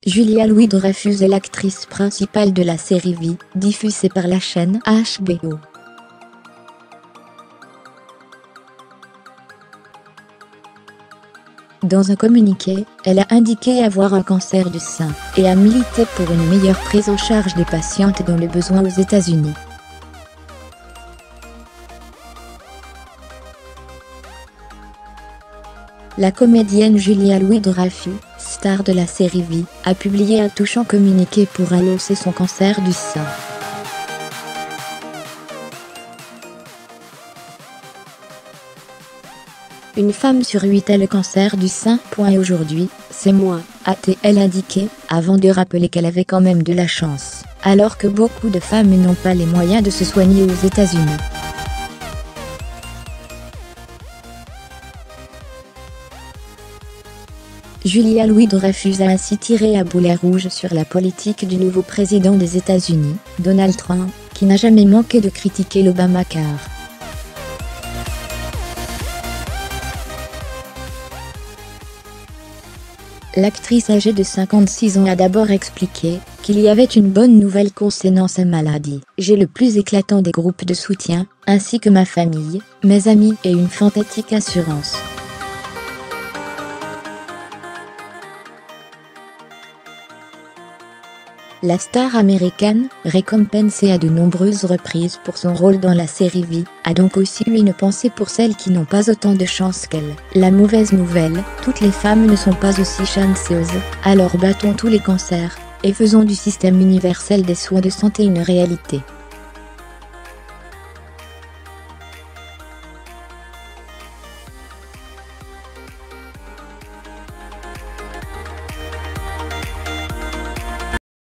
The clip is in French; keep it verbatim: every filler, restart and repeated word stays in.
Julia Louis-Dreyfus est l'actrice principale de la série V, diffusée par la chaîne H B O. Dans un communiqué, elle a indiqué avoir un cancer du sein, et a milité pour une meilleure prise en charge des patientes dans le besoin aux États-Unis. La comédienne Julia Louis-Dreyfus, star de la série V, a publié un touchant communiqué pour annoncer son cancer du sein. Une femme sur huit a le cancer du sein. Et aujourd'hui, c'est moi, a-t-elle indiqué, avant de rappeler qu'elle avait quand même de la chance, alors que beaucoup de femmes n'ont pas les moyens de se soigner aux États-Unis. Julia Louis-Dreyfus a ainsi tiré à boulet rouge sur la politique du nouveau président des États-Unis, Donald Trump, qui n'a jamais manqué de critiquer l'Obamacare. L'actrice âgée de cinquante-six ans a d'abord expliqué qu'il y avait une bonne nouvelle concernant sa maladie. « J'ai le plus éclatant des groupes de soutien, ainsi que ma famille, mes amis et une fantastique assurance. » La star américaine, récompensée à de nombreuses reprises pour son rôle dans la série V, a donc aussi eu une pensée pour celles qui n'ont pas autant de chance qu'elle. La mauvaise nouvelle, toutes les femmes ne sont pas aussi chanceuses, alors battons tous les cancers, et faisons du système universel des soins de santé une réalité.